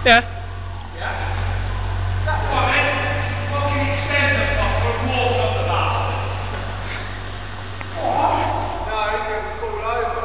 Yeah. Yeah? Is that what I mean? Fucking extend the fucker and walk up the bastard. What? No, he's going to fall over.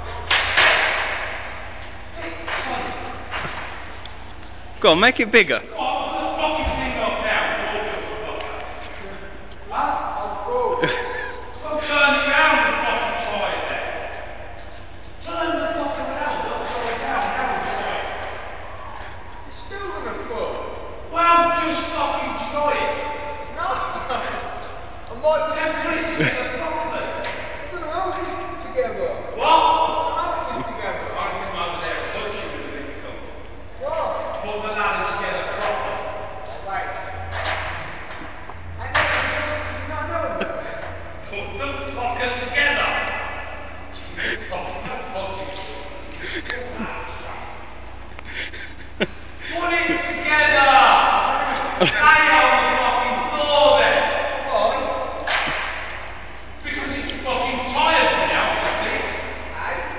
Go on, make it bigger. What? Put the fucking thing up now and walk up the fucker. Huh? I'll fall. Stop turning around and fucking try it then. Turn the fuck around, upside down, now and try it. It's still going to fall. Well, just fucking try it. No! I might put it together properly. I'm going to hold this together. What? I'm going to hold this together. I can come over there and touch you with a big cup. What? Put the ladder together properly. Right. And then there's not over. Put the fucker together. Put it together! Lay on the fucking floor then! Why? Because it's fucking tired now, isn't it? Hey?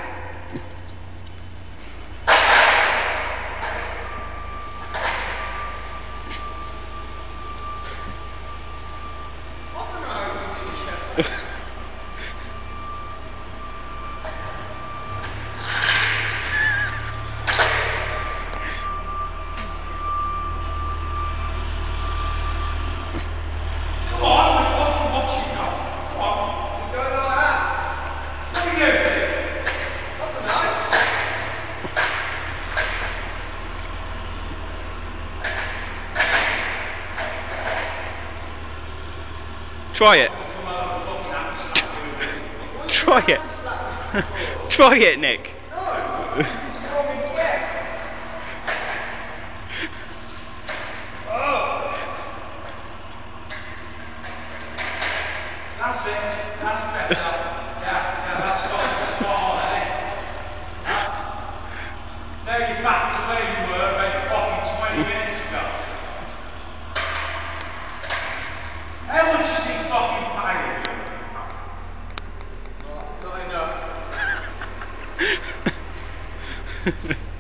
I don't know how this is together. Try it. Try it. Try it, Nick. No, this is wrong again. Oh. That's it. That's better. Yeah, that's spot on, isn't it? Now you're back to where you were about fucking 20 minutes ago. How much is he fucking paying? Not enough.